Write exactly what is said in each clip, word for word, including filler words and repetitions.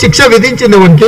శిక్ష విధించింది వానికి.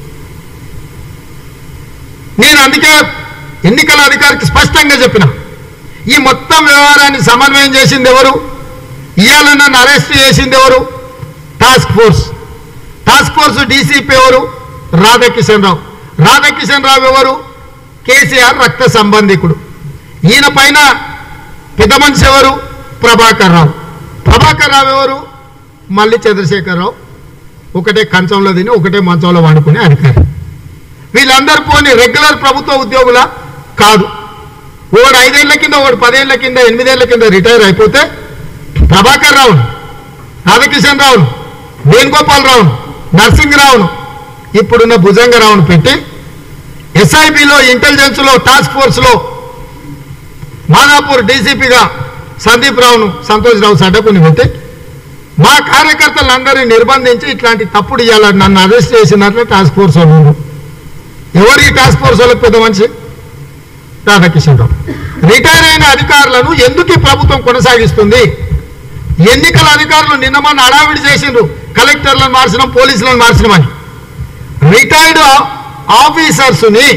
నేను అందుకే ఎన్నికల అధికారికి స్పష్టంగా చెప్పిన, ఈ మొత్తం వ్యవహారాన్ని సమన్వయం చేసింది ఎవరు, ఇవాళ నన్ను అరెస్ట్ చేసింది ఎవరు, task force. Task force DCP ఎవరు, రాధాకిషన్ రావు. రాధాకిషన్ రావు ఎవరు, కేసీఆర్ రక్త సంబంధికుడు. ఈయన పైన పెద్ద మనిషి ఎవరు, ప్రభాకర్ రావు. ప్రభాకర్ రావు ఎవరు, మళ్ళీ చంద్రశేఖరరావు. ఒకటే కంచంలో తిని ఒకటే మంచంలో వండుకునే అధికారి. వీళ్ళందరూ పోనీ రెగ్యులర్ ప్రభుత్వ ఉద్యోగుల కాదు. ఓడు ఐదేళ్ల కింద, ఓడు పదేళ్ల కింద, ఎనిమిదేళ్ల కింద రిటైర్ అయిపోతే ప్రభాకర్ రావును, రాధాకిషన్ రావును, వేణుగోపాల్ రావును, నరసింహరావును, ఇప్పుడున్న భుజంగరావును పెట్టి ఎస్ఐబిలో ఇంటెలిజెన్స్లో టాస్క్ ఫోర్స్లో మాదాపూర్ డీసీపీగా సందీప్ రావును, సంతోష్ రావు సడ్డకుని పెట్టి మా కార్యకర్తలందరినీ నిర్బంధించి ఇట్లాంటి తప్పుడు ఇవ్వాలని నన్ను అరెస్ట్ చేసినట్లు టాస్క్ ఫోర్స్ వాళ్ళు. ఎవరు ఈ టాస్క్ ఫోర్స్ వాళ్ళకి పెద్ద మనిషి, రాధాకిషన్ రావు. రిటైర్ అయిన అధికారులను ఎందుకు ఈ ప్రభుత్వం కొనసాగిస్తుంది? ఎన్నికల అధికారులు నిన్న మొన్న అడావిడి చేసిండ్రు, కలెక్టర్లను మార్చడం, పోలీసులను మార్చడం అని. రిటైర్డ్ ఆఫీసర్స్ని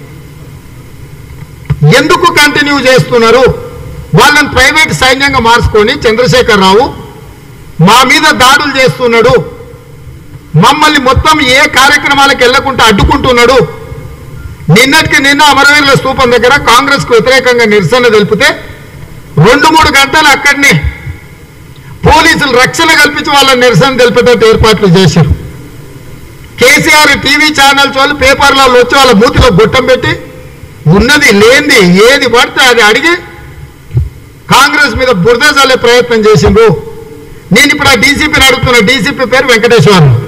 ఎందుకు కంటిన్యూ చేస్తున్నారు? వాళ్ళని ప్రైవేట్ సైన్యంగా మార్చుకొని చంద్రశేఖర్ రావు మా మీద దాడులు చేస్తున్నాడు, మమ్మల్ని మొత్తం ఏ కార్యక్రమాలకు వెళ్లకుండా అడ్డుకుంటున్నాడు. నిన్నటికి నిన్న అమరవీరుల స్తూపం దగ్గర కాంగ్రెస్కు వ్యతిరేకంగా నిరసన తెలిపితే రెండు మూడు గంటలు అక్కడనే పోలీసులు రక్షణ కల్పించి వాళ్ళ నిరసన తెలిపేటట్టు ఏర్పాట్లు చేశారు. కేసీఆర్ టీవీ ఛానల్స్ వాళ్ళు పేపర్లలో వచ్చి వాళ్ళ మూతిలో గొట్టం పెట్టి ఉన్నది లేనిది ఏది పడితే అది అడిగి కాంగ్రెస్ మీద బురద చల్లే ప్రయత్నం చేసిండ్రు. నేను ఇప్పుడు ఆ డీసీపీని అడుగుతున్నా, డీసీపీ పేరు వెంకటేశ్వరరావు.